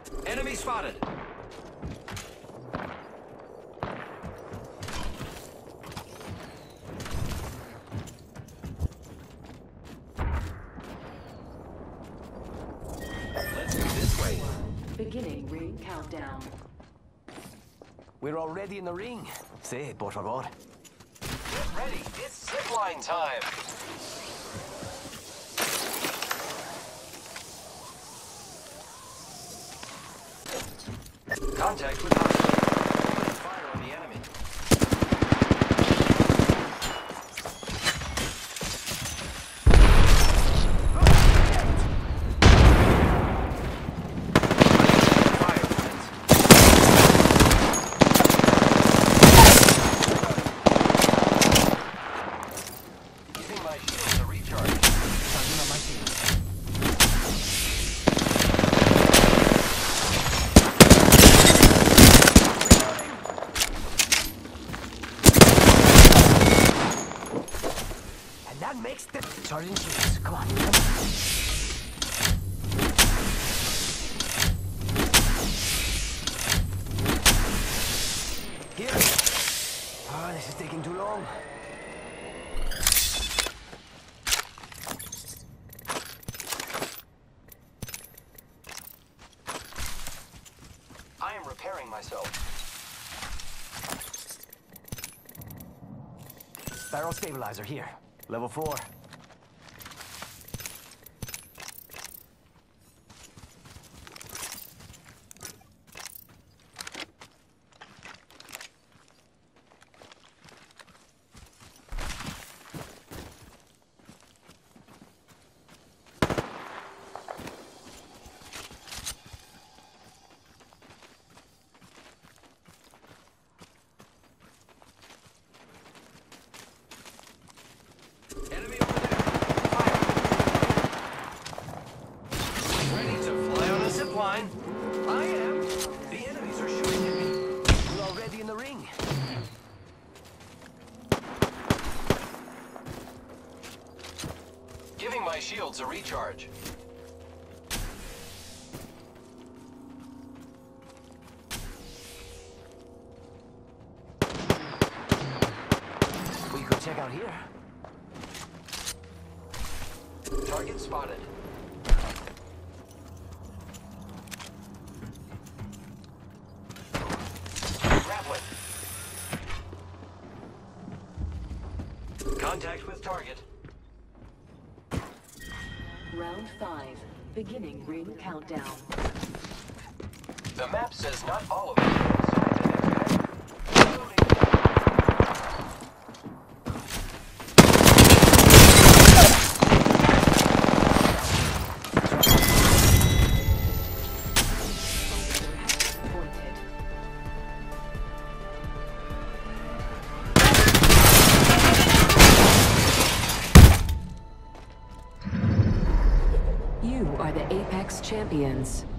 Enemy spotted. Let's go this way. Beginning ring countdown. We're already in the ring. Sí, por favor. Get ready. It's zipline time. Contact with hostile. Fire on the enemy. Fire, friends. Giving my shields a recharge. Charging on my shield. And that makes the charging shields. Come on, come on. Here. Oh, this is taking too long. I am repairing myself. Barrel stabilizer here. Level 4. Enemy over there. Fire. Ready to fly on a zipline. I am. The enemies are shooting at me. We're already in the ring. Giving my shields a recharge. We could check out here. Target spotted. Grappling. Contact with target. Round 5. Beginning ring countdown. The map says not all of it is identified. Reloading. Pointed. You are the Apex Champions.